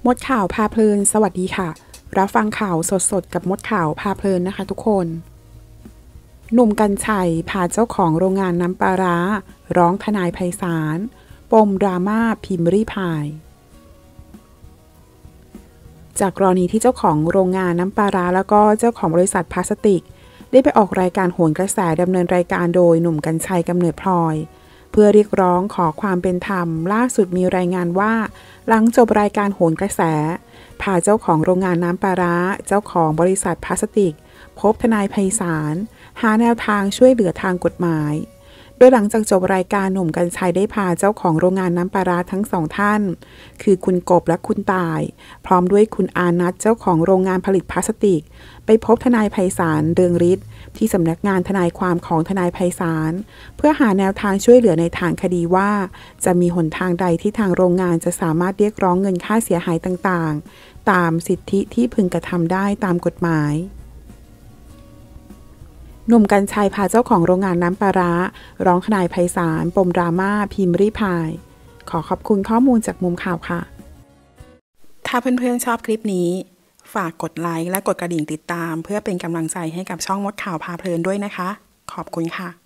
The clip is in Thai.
มดข่าวพาเพลินสวัสดีค่ะรับฟังข่าวสดๆกับมดข่าวพาเพลินนะคะทุกคนหนุ่มกรรชัยพาเจ้าของโรงงานน้ำปลาร้าร้องทนายไพศาลปมดราม่าพิมพ์รี่พายจากกรณีที่เจ้าของโรงงานน้ำปลาร้าแล้วก็เจ้าของบริษัทพลาสติกได้ไปออกรายการโหนกระแสดำเนินรายการโดยหนุ่มกรรชัยกำเนิดพลอยเพื่อเรียกร้องขอความเป็นธรรมล่าสุดมีรายงานว่าหลังจบรายการโหนกระแสพาเจ้าของโรงงานน้ำปลาร้าเจ้าของบริษัทพลาสติกพบทนายไพศาลหาแนวทางช่วยเหลือทางกฎหมายโดยหลังจากจบรายการหนุ่มกรรชัยได้พาเจ้าของโรงงานน้ำปลาร้าทั้งสองท่านคือคุณกบและคุณตายพร้อมด้วยคุณอานัทเจ้าของโรงงานผลิตพลาสติกไปพบทนายไพศาลเรืองฤทธิ์ที่สำนักงานทนายความของทนายไพศาลเพื่อหาแนวทางช่วยเหลือในทางคดีว่าจะมีหนทางใดที่ทางโรงงานจะสามารถเรียกร้องเงินค่าเสียหายต่างๆตามสิทธิที่พึงกระทำได้ตามกฎหมายหนุ่มกรรชัยพาเจ้าของโรงงานน้ำปลาร้าร้องทนายไพศาลปมดราม่าพิมพ์รี่พายขอขอบคุณข้อมูลจากมุมข่าวค่ะถ้าเพื่อนๆชอบคลิปนี้ฝากกดไลค์และกดกระดิ่งติดตามเพื่อเป็นกำลังใจให้กับช่องมดข่าวพาเพลินด้วยนะคะขอบคุณค่ะ